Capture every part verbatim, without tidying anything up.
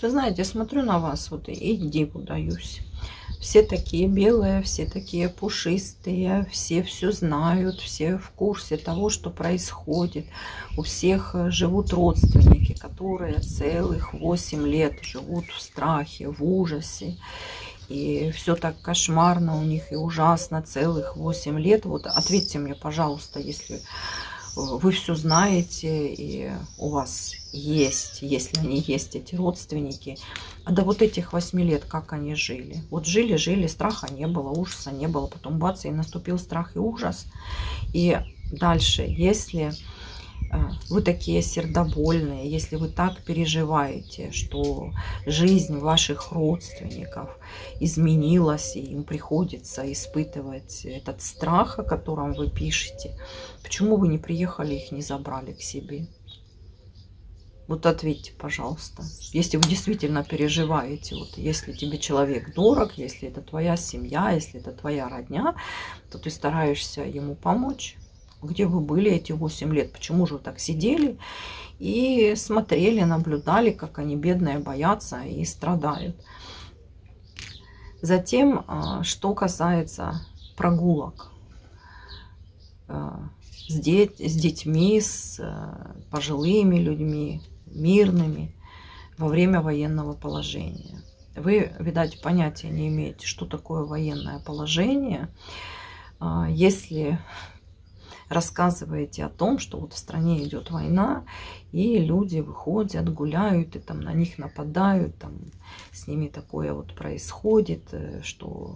Вы знаете, смотрю на вас вот и диву даюсь. Все такие белые, все такие пушистые, все все знают, все в курсе того, что происходит. У всех живут родственники, которые целых восемь лет живут в страхе, в ужасе. И все так кошмарно у них и ужасно целых восемь лет. Вот ответьте мне, пожалуйста, если вы все знаете, и у вас есть, если они есть, эти родственники. А до вот этих восьми лет как они жили? Вот жили, жили, страха не было, ужаса не было. Потом бац, и наступил страх и ужас. И дальше, если вы такие сердобольные, если вы так переживаете, что жизнь ваших родственников изменилась, и им приходится испытывать этот страх, о котором вы пишете, почему вы не приехали, их не забрали к себе? Вот ответьте, пожалуйста. Если вы действительно переживаете, вот если тебе человек дорог, если это твоя семья, если это твоя родня, то ты стараешься ему помочь. Где вы были эти восемь лет? Почему же вы так сидели и смотрели, наблюдали, как они, бедные, боятся и страдают? Затем, что касается прогулок с, дет с детьми, с пожилыми людьми, мирными во время военного положения. Вы, видать, понятия не имеете, что такое военное положение, если рассказываете о том, что вот в стране идет война, и люди выходят, гуляют, и там на них нападают, там с ними такое вот происходит, что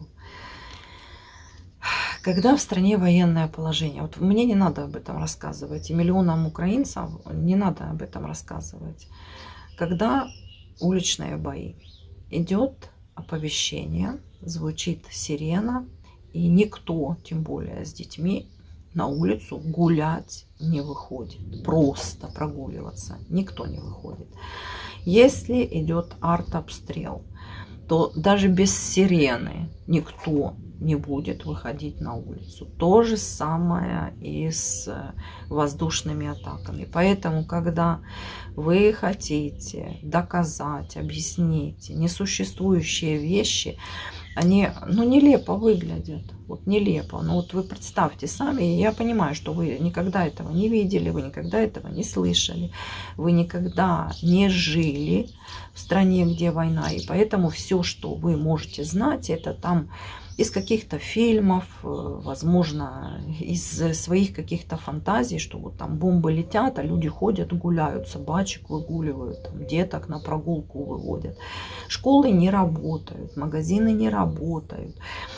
когда в стране военное положение, вот мне не надо об этом рассказывать, и миллионам украинцев не надо об этом рассказывать. Когда уличные бои, идет оповещение, звучит сирена, и никто, тем более с детьми, на улицу гулять не выходит. Просто прогуливаться никто не выходит. Если идет артобстрел, то даже без сирены никто не будет выходить на улицу. То же самое и с воздушными атаками. Поэтому, когда вы хотите доказать, объяснить несуществующие вещи, они, ну, нелепо выглядят. Вот нелепо. Но вот вы представьте сами, и я понимаю, что вы никогда этого не видели, вы никогда этого не слышали, вы никогда не жили в стране, где война. И поэтому все, что вы можете знать, это там из каких-то фильмов, возможно, из своих каких-то фантазий, что вот там бомбы летят, а люди ходят, гуляют, собачек выгуливают, там, деток на прогулку выводят. Школы не работают, магазины не работают.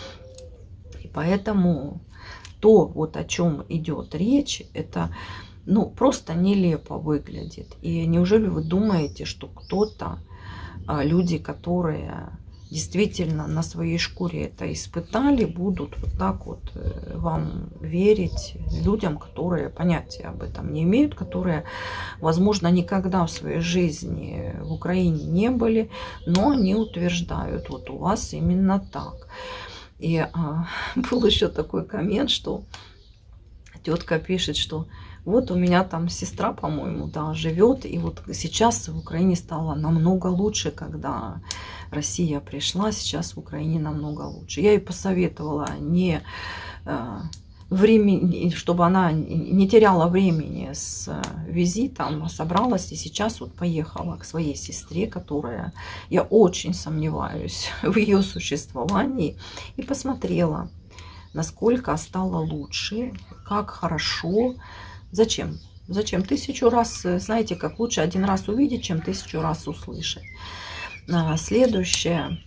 И поэтому то, вот о чем идет речь, это, ну, просто нелепо выглядит. И неужели вы думаете, что кто-то, люди, которые действительно на своей шкуре это испытали, будут вот так вот вам верить, людям, которые понятия об этом не имеют, которые, возможно, никогда в своей жизни в Украине не были, но они утверждают, вот у вас именно так. И а, был еще такой коммент, что тетка пишет, что вот у меня там сестра, по-моему, да, живет, и вот сейчас в Украине стало намного лучше, когда Россия пришла, сейчас в Украине намного лучше. Я ей посоветовала не э, времени, чтобы она не теряла времени с визитом, а собралась и сейчас вот поехала к своей сестре, которая, я очень сомневаюсь в ее существовании, и посмотрела, насколько стало лучше, как хорошо. Зачем? Зачем? Тысячу раз, знаете, как лучше один раз увидеть, чем тысячу раз услышать. Следующее,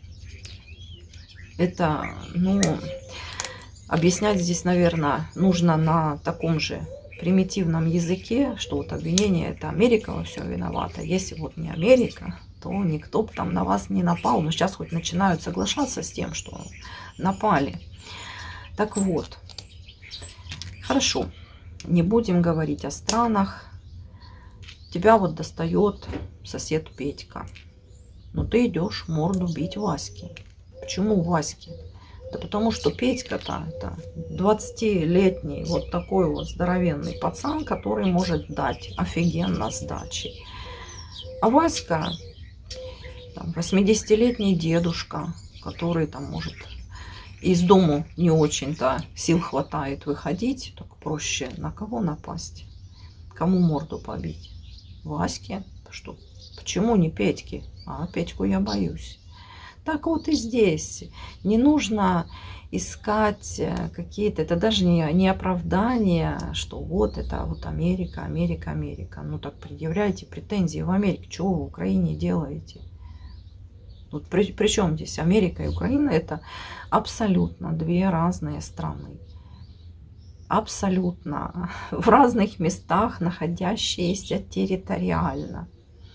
это, ну, объяснять здесь, наверное, нужно на таком же примитивном языке, что вот обвинение, это Америка во всем виновата. Если вот не Америка, то никто бы там на вас не напал. Но сейчас хоть начинают соглашаться с тем, что напали. Так вот, хорошо, не будем говорить о странах. Тебя вот достает сосед Петька. Но ты идешь морду бить Ваське. Почему Ваське? Да потому что Петька-то это двадцатилетний вот такой вот здоровенный пацан, который может дать офигенно сдачи. А Васька там, восьмидесятилетний дедушка, который там может из дому не очень-то сил хватает выходить, так проще на кого напасть, кому морду побить? Ваське? Что? Почему не Петьке? А Петьку я боюсь. Так вот и здесь не нужно искать какие-то, это даже не, не оправдание, что вот это вот Америка, Америка, Америка. Ну так предъявляйте претензии в Америке. Чего вы в Украине делаете? Вот при, при чем здесь Америка и Украина? Это абсолютно две разные страны. Абсолютно в разных местах находящиеся территориально.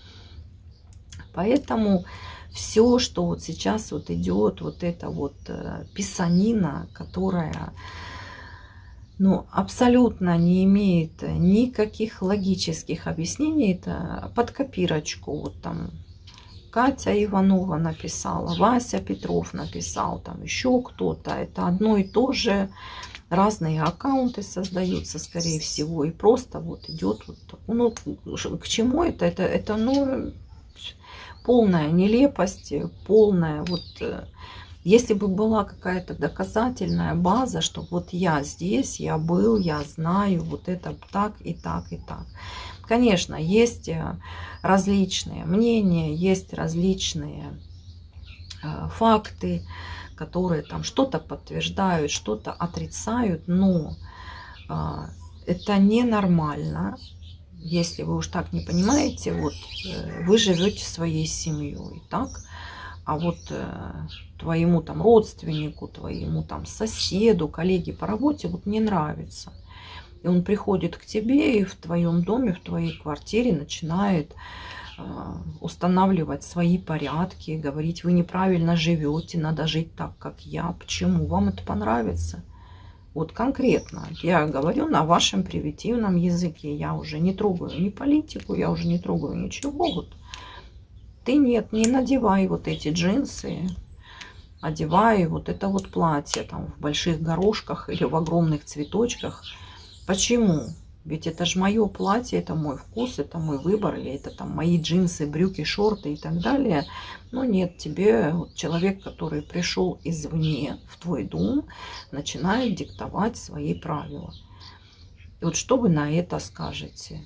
Поэтому все, что вот сейчас вот идет, вот эта вот писанина, которая, ну, абсолютно не имеет никаких логических объяснений, это под копирочку. Вот там Катя Иванова написала, Вася Петров написал, там еще кто-то. Это одно и то же. Разные аккаунты создаются, скорее всего, и просто вот идет вот, ну, к чему это? Это, это ну, полная нелепость, полная вот, если бы была какая-то доказательная база, что вот я здесь, я был, я знаю, вот это так и так и так. Конечно, есть различные мнения, есть различные э, факты, которые там что-то подтверждают, что-то отрицают, но э, это ненормально. Если вы уж так не понимаете, вот э, вы живете своей семьей, так? А вот э, твоему там родственнику, твоему там соседу, коллеге по работе вот не нравится. И он приходит к тебе и в твоем доме, в твоей квартире начинает э, устанавливать свои порядки, говорить, вы неправильно живете, надо жить так, как я. Почему? Вам это понравится? Вот конкретно я говорю на вашем примитивном языке. Я уже не трогаю ни политику, я уже не трогаю ничего. Вот. Ты нет, не надевай вот эти джинсы, одевай вот это вот платье там в больших горошках или в огромных цветочках. Почему? Ведь это же мое платье, это мой вкус, это мой выбор, или это там мои джинсы, брюки, шорты и так далее. Но нет, тебе вот человек, который пришел извне в твой дом, начинает диктовать свои правила. И вот что вы на это скажете?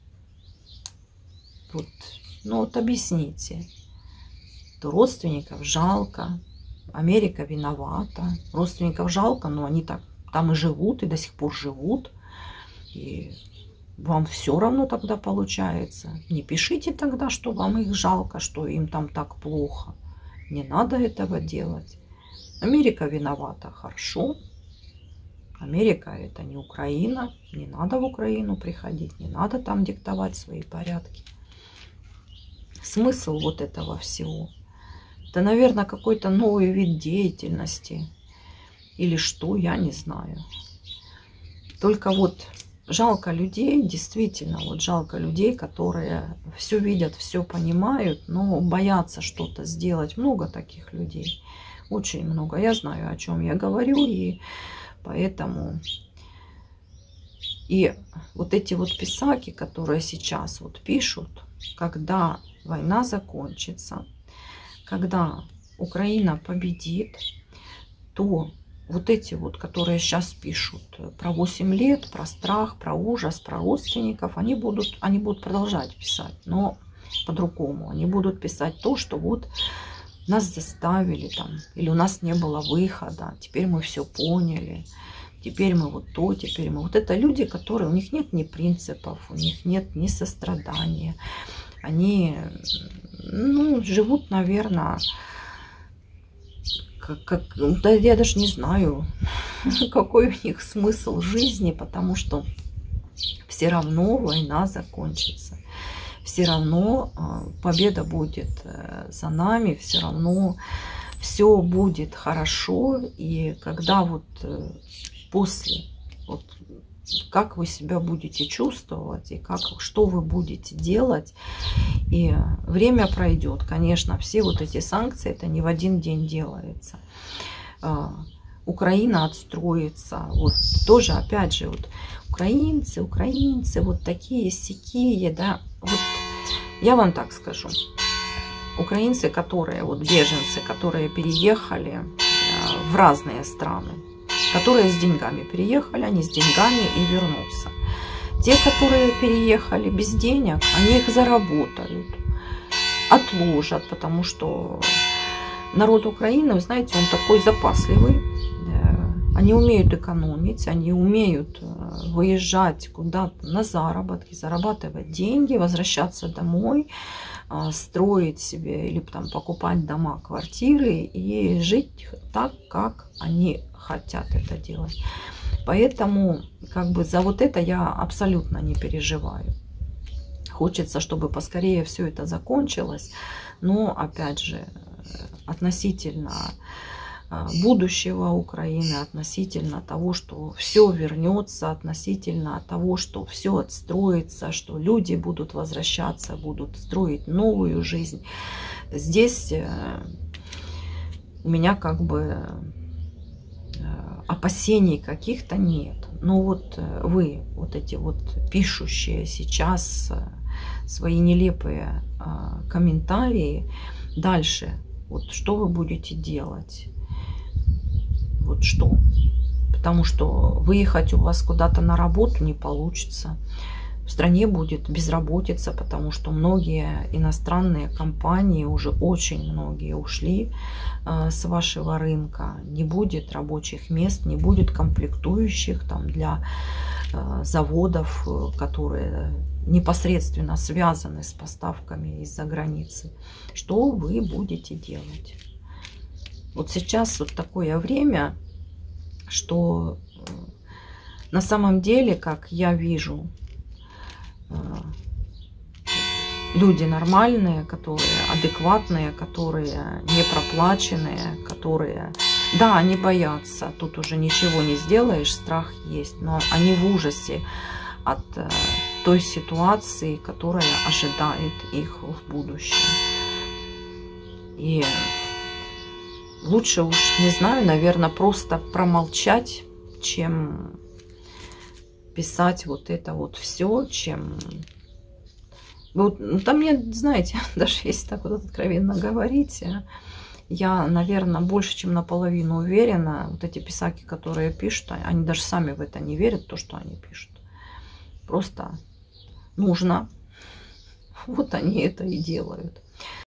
Вот, ну вот объясните. То родственников жалко, Америка виновата. Родственников жалко, но они так там и живут, и до сих пор живут. И вам все равно тогда получается. Не пишите тогда, что вам их жалко, что им там так плохо. Не надо этого делать. Америка виновата, хорошо. Америка это не Украина. Не надо в Украину приходить. Не надо там диктовать свои порядки. Смысл вот этого всего? Это, наверное, какой-то новый вид деятельности. Или что, я не знаю. Только вот жалко людей, действительно, вот жалко людей, которые все видят, все понимают, но боятся что-то сделать. Много таких людей, очень много. Я знаю, о чем я говорю, и поэтому... И вот эти вот писаки, которые сейчас вот пишут, когда война закончится, когда Украина победит, то... Вот эти вот, которые сейчас пишут про восемь лет, про страх, про ужас, про родственников, они будут, они будут продолжать писать, но по-другому. Они будут писать то, что вот нас заставили там, или у нас не было выхода, теперь мы все поняли, теперь мы вот то, теперь мы... Вот это люди, которые, у них нет ни принципов, у них нет ни сострадания. Они, ну, живут, наверное... Как, как, да, я даже не знаю, какой у них смысл жизни, потому что все равно война закончится. Все равно победа будет за нами, все равно все будет хорошо. И когда вот после, вот, как вы себя будете чувствовать и как, что вы будете делать, и время пройдет. Конечно, все вот эти санкции, это не в один день делается. Украина отстроится. Вот тоже, опять же, вот украинцы, украинцы, вот такие сякие, да. Вот я вам так скажу. украинцы, которые, вот беженцы, которые переехали в разные страны, которые с деньгами переехали, они с деньгами и вернутся. Те, которые переехали без денег, они их заработают, отложат, потому что народ Украины, вы знаете, он такой запасливый. Они умеют экономить, они умеют выезжать куда-то на заработки, зарабатывать деньги, возвращаться домой, строить себе или там покупать дома, квартиры и жить так, как они хотят это делать. Поэтому как бы за вот это я абсолютно не переживаю. Хочется, чтобы поскорее все это закончилось, но опять же относительно будущего Украины, относительно того, что все вернется, относительно того, что все отстроится, что люди будут возвращаться, будут строить новую жизнь. Здесь у меня как бы опасений каких-то нет. Но вот вы, вот эти вот пишущие сейчас свои нелепые комментарии, дальше, вот что вы будете делать? Вот что? Потому что выехать у вас куда-то на работу не получится. В стране будет безработица, потому что многие иностранные компании, уже очень многие ушли э, с вашего рынка. Не будет рабочих мест, не будет комплектующих там, для э, заводов, которые непосредственно связаны с поставками из-за границы. Что вы будете делать? Вот сейчас вот такое время, что на самом деле, как я вижу, люди нормальные, которые адекватные, которые не проплаченные, которые, да, они боятся, тут уже ничего не сделаешь, страх есть, но они в ужасе от той ситуации, которая ожидает их в будущем. И лучше уж, не знаю, наверное, просто промолчать, чем писать вот это вот все, чем... Вот, ну, там мне, знаете, даже если так вот откровенно говорить, я, наверное, больше, чем наполовину уверена, вот эти писаки, которые пишут, они даже сами в это не верят, то, что они пишут. Просто нужно. Вот они это и делают.